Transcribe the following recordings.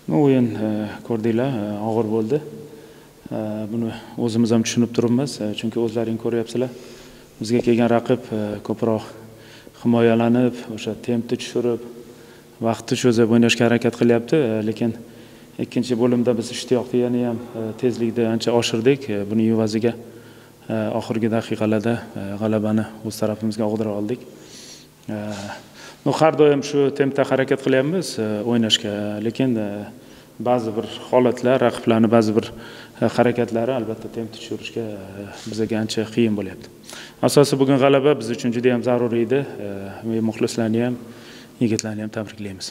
O'yin ko'rdinglar, og'ir bo'ldi. Buni o'zimiz ham tushunib turibmiz, chunki o'zlaring ko'ryapsizlar. Bizga kelgan raqib ko'proq himoyalanib, o'sha tempni tushirib, vaqtni cho'zib o'ynashga harakat qilyapti, lekin ikkinchi bo'limda biz ishtiyoqni yana ham tezlikni ancha oshirdik. Buning evaziga oxirgi daqiqalarda g'alabani o'z tarafimizga og'dira oldik. Har doim shu tempda harakat qilyapmiz o'ynashga, lekin ba'zi bir holatlar, raqiblarning ba'zi bir harakatlari albatta tempni tushirishga bizga ancha qiyin bo'lyapti. Asosiy bugun g'alaba biz uchun juda ham zaruriy edi. Muxlislarni ham, yigitlarni ham tabriklaymiz.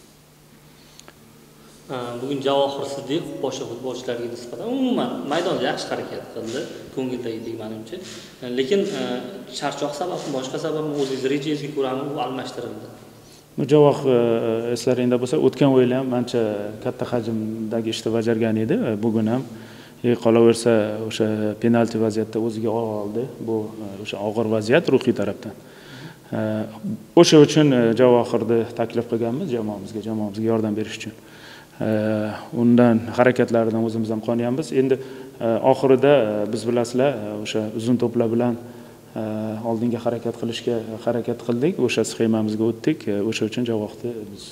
Bugun Javohir Siddiq boshqa futbolchilarga nisbatan umuman maydonda yaxshi harakat qildi, ko'ngildagidek menimcha. Lekin charchoq sababmi, boshqa sababmi o'zingiz rejangizga ko'rami u almashtirildi. Javohir eslaringda bo'lsa, o'tgan o'yinda ham ancha katta hajmdagi ishni bajargan edi. Bugun ham qolaversa o'sha penalti vaziyatda o'ziga oldi. Bu o'sha og'ir vaziyat ruhiy tarafdan. O'sha uchun Javohirni taklif qilganmiz jamoamizga yordam berish uchun. Undan harakatlaridan o'zimiz ham qonyapmiz. Endi oxirida biz bilasizlar, o'sha uzun to'plar bilan oldinga harakat qilishga harakat qildik. O'sha sxemamizga o'tdik. O'sha uchun Javohirni biz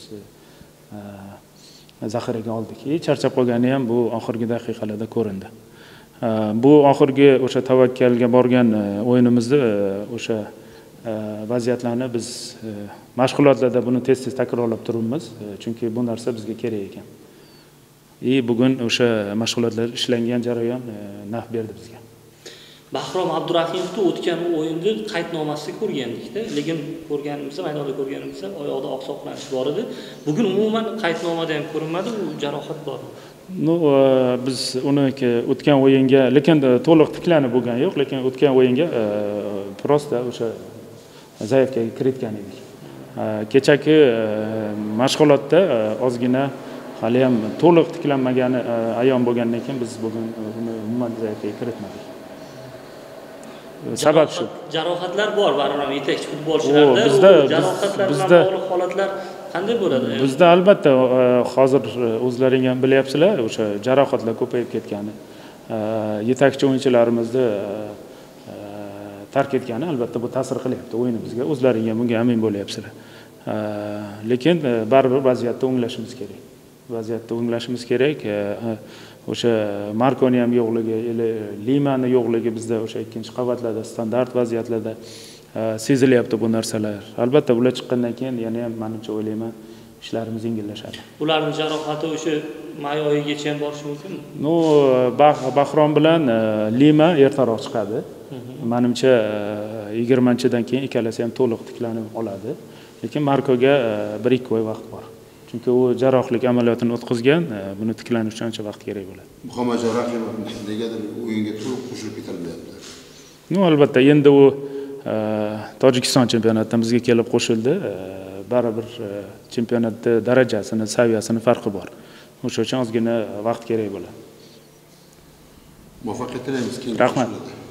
zaxiraga oldik. Charchab qolgani ham bu oxirgi daqiqalarda ko'rindi. Bu oxirgi o'sha tavakkalga borgan o'yinimizda o'sha vaziyatlarni biz mashg'ulotlarda buni tez-tez takrorlab turibmiz, chunki bu narsa bizga kerak ekan. Bugun o'sha mashg'ulotlar ishlangan jarayon naf berdi bizga. Bahrom Abdurahimovni o'tgan o'yinda qaydnomasida ko'rgandik-da, lekin maydonda ko'rganimizda oyoqda oqsoqlanish bor edi. Bugun umuman qaydnomada ham ko'rinmadi, u jarohat bor. Biz uni o'tgan o'yinga, lekin to'liq tiklanib bo'lgani yo'q, lekin o'tgan o'yinga prosta o'sha zaifkaga kiritgan edik. Kechaki mashg'ulotda ozgina hali ham to'liq tiklanmagani ayon bo'lgandan keyin biz bugun uni umuman zaifkaga kiritmadik. Sabab shu. Jarohatlar bor, baribir yetakchi futbolchilarda. Jarohatlar bilan bog'liq holatlar qanday bo'ladi? Bizda albatta hozir o'zlaring ham bilyapsizlar, o'sha jarohatlar ko'payib ketgani. Yetakchi o'yinchilarimizni tark etgani albatta bu ta'sir qilyapti o'yinimizga. O'zlaring ham bunga amin bo'lyapsizlar. Lekin baribir vaziyatni o'nglashimiz kerak. O'sha Markoni ham yo'qligi, Limani yo'qligi bizda o'sha ikkinchi qavatlarda, standart vaziyatlarda sezilyapti bu narsalar. Albatta ular chiqqandan keyin yana ham menimcha o'ylayman, ishlarimiz yengillashadi. Ularning jarohati o'sha may oyigacha ham borishi mumkinmi? Bahrom bilan Lima ertaroq chiqadi. Menimcha 20-dan keyin ikkalasi ham to'liq tiklanib oladi. Lekin Markoga 1-2 oy vaqt bor. Chunki u jarrohlik amaliyotini o'tkazgan, buni tiklanish uchun ancha vaqt kerak bo'ladi. Muhammad Rahimov negadir o'yinga to'liq qo'shilib ketilmayapti. Albatta, endi u Tojikiston chempionatidan bizga kelib qo'shildi. Baribir chempionatda darajasini, saviyasini farqi bor. O'sha uchun ozgina vaqt kerak bo'ladi. Muvaffaqiyat tilaymiz. Rahmat.